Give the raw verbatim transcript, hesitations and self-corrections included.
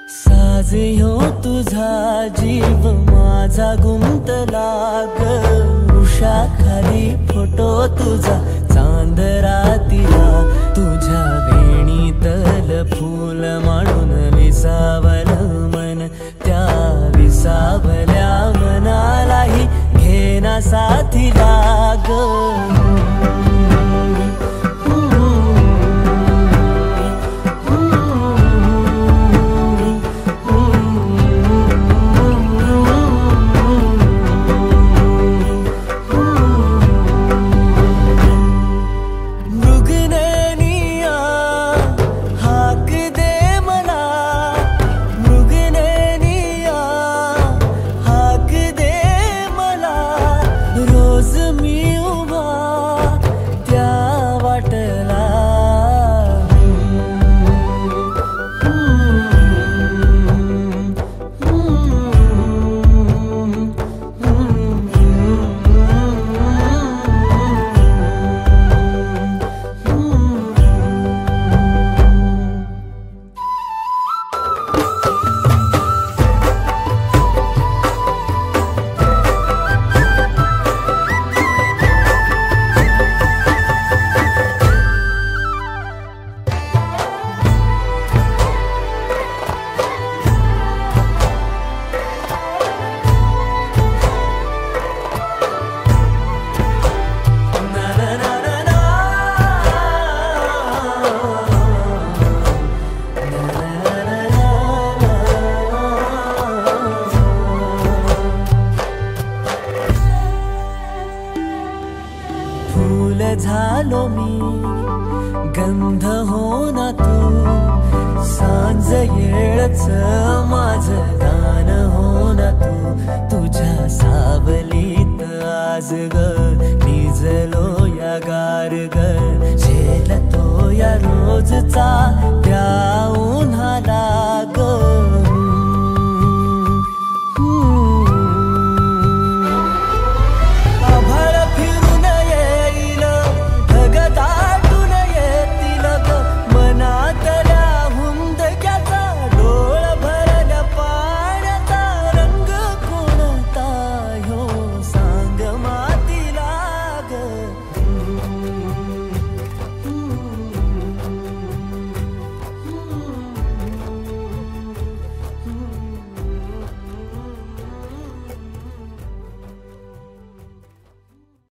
साज ह्यो तुझा जीव माझा गुंतला ग, उषा खाली फोटो तुझा चांद रातीला, तुझ्या वेणीतल फूल म्हणून विसावल मन, त्या विसावल्या मनालाही घेना साथीला ग. फूल झालो मी गंध होना तू, सांज येळच माझ गान होना तू, तुझ्या सावलीत आज ग निजलो या गार ग, झेलतो या रोजचा